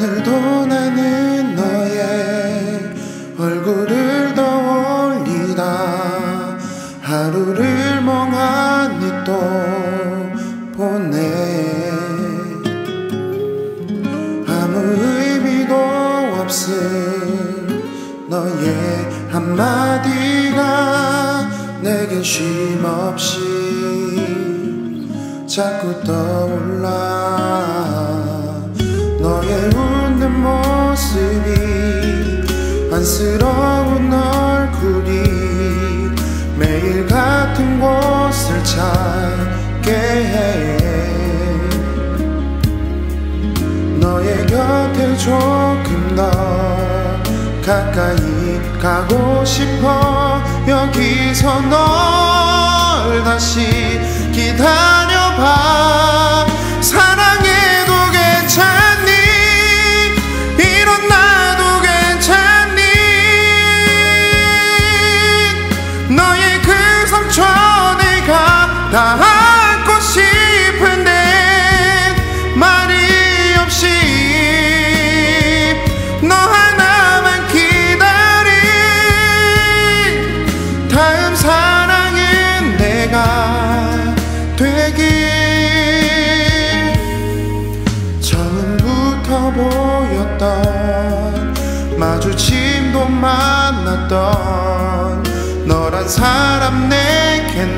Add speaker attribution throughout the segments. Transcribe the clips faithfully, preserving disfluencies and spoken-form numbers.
Speaker 1: 오늘도 나는 너의 얼굴을 떠올리다 하루를 멍하니 또 보내. 아무 의미도 없을 너의 한마디가 내겐 쉼없이 자꾸 떠올라. 너의 웃는 모습이 안쓰러운 얼굴이 매일 같은 곳을 찾게 해. 너의 곁에 조금 더 가까이 가고 싶어. 여기서 널 다시 기다려봐. 사랑해도 괜찮니? 이런 나도 괜찮니? 너의 그 상처 내가 다 안고 싶은데 말이 없이 너 하나만 기다린 다음 사랑은 내가 되길. 처음부터 보였던 마주침도 만났던 너란 사람 내겐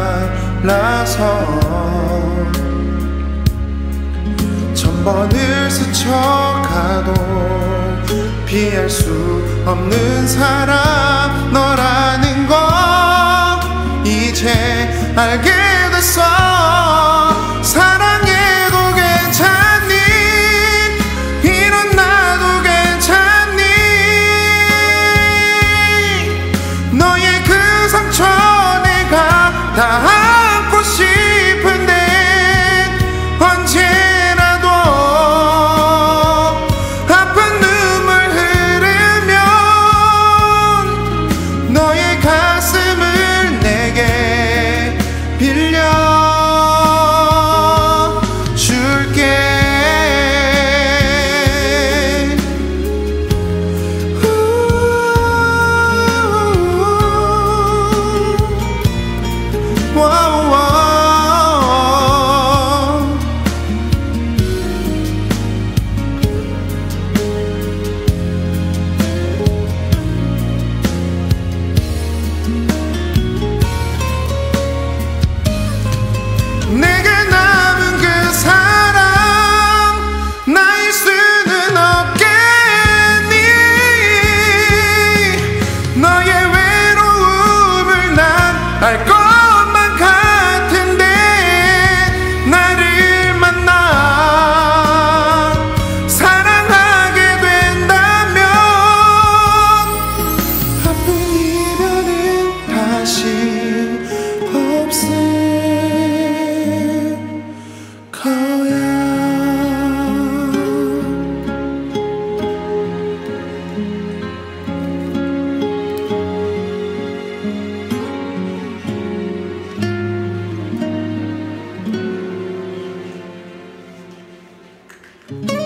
Speaker 1: 달라서 천번을 스쳐가도 피할 수 없는 사람 너라는 거 이제 알게 됐어. 사랑해도 괜찮니? 이런 나도 괜찮니? 너의 그 상처 내가 다 안고 싶은데 언제라도 아픈 눈물 흐르면 너의 가슴을 내게 빌려 줄게. 내게 남은 그 사람 나일 수는 없겠니? 너의 외로움을 난 알 것만 같은데 나를 만나 사랑하게 된다면 아픈 이별은 다시 없을 거야.
Speaker 2: you.